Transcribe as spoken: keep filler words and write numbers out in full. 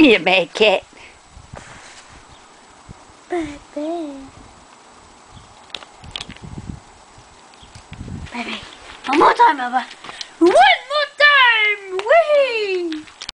You bad cat. Baby. Baby. One more time, Bubba. One